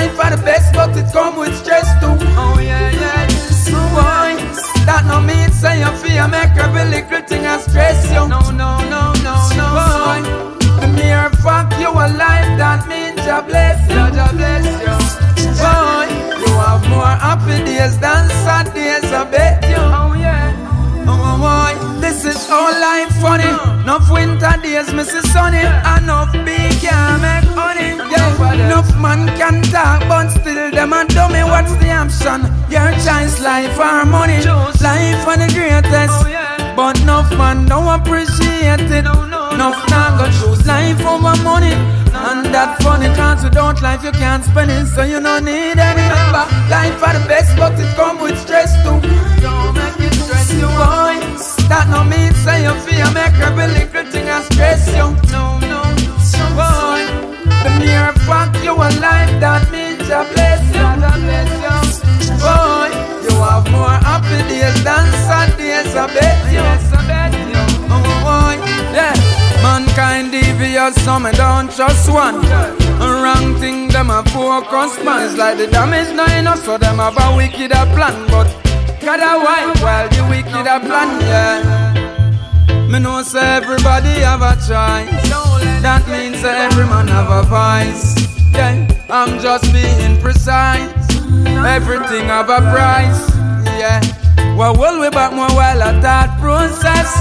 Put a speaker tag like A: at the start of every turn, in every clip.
A: life are the best, but it come with stress too. Oh yeah, yeah. Boy, that no mean say you feel make every little thing a stress you. No, no, no, no, no. Boy, the mere fact you alive, that means you bless you. God bless you. Boy, you have more happy days than sad days, I bet you. Oh yeah. Oh boy, this is all life funny. Enough winter days, Mrs. Sunny. Enough big can make honey. Yeah, enough man can talk, but still them a dummy. What's the option? Your choice, life or money. Life are the greatest, but enough man don't appreciate it. Enough now go choose life over money. And that funny, cause without life you can't spend it, so you don't need any. Remember, life are the best, but it come with stress too. Don't make it stress you, boy. That no mean say you feel make every little thing a stress you. No, no, boy. The mere fact you alive, that means you bless you. God bless you, boy. You have more happy days than sad days, I bet you. Yes, I bet you. Oh boy, yeah. Mankind devious, so me don't trust one. Wrong thing them a focus man. It's like the damage not enough, so them have a wicked a plan. But God a wife while the wicked a plan, yeah. Me know say everybody have a choice. That means every man have a voice. Yeah, I'm just being precise. Everything have a price. Yeah, well we'll be back more while at that process.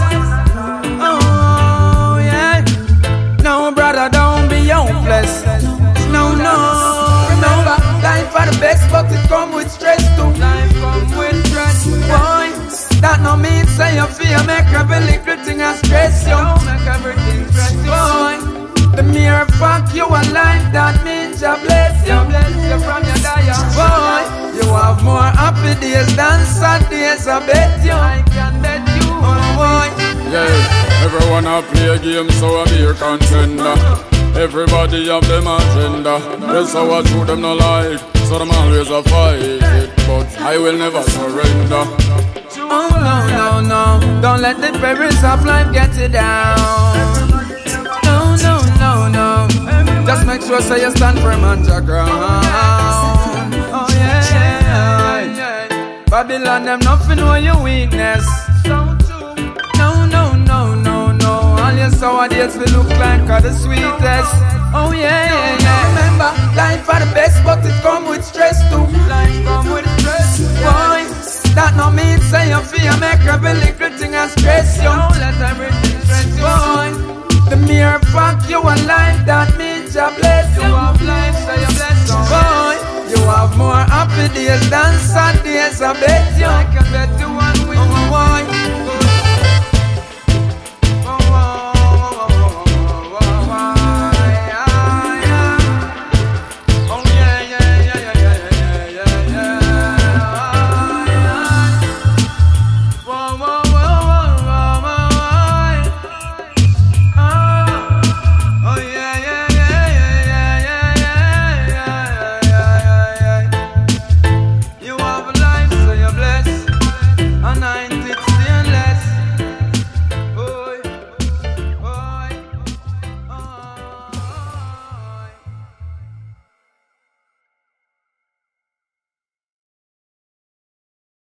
A: Oh yeah. No brother, don't be hopeless. No, no. Remember, life are the best, but it come with stress too. Life come with stress, boy. That no mean say you feel make every little thing a stress you. Don't make everything stress you, boy. The mere fact you alive, that means you bless you. Bless you from your dire. Boy, you have more happy days than sad days, I bet you. I can bet you, oh boy.
B: Yeah, everyone a play a game, so I be a contender. Everybody have them agenda. That's how I show them no like, so them always a fight it, but I will never surrender.
A: Oh no, no, no, don't let the perils of life get you down. No, no, no, no, just make sure say you stand firm on your ground. Oh yeah, Babylon them nothing know your weakness. No, no, no, no, no, all your sour days will look like the sweetest. Oh yeah, yeah, yeah. Remember, life are the best, but it come with stress too. Life come with stress, boy. That no mean say you feel make every little thing a stress you. Don't let everything stress you, boy. The mere fact you alive, that means you bless you. You have life, so you bless you, boy. You have more happy days than sad days, I bet you. I can bet you one with boy.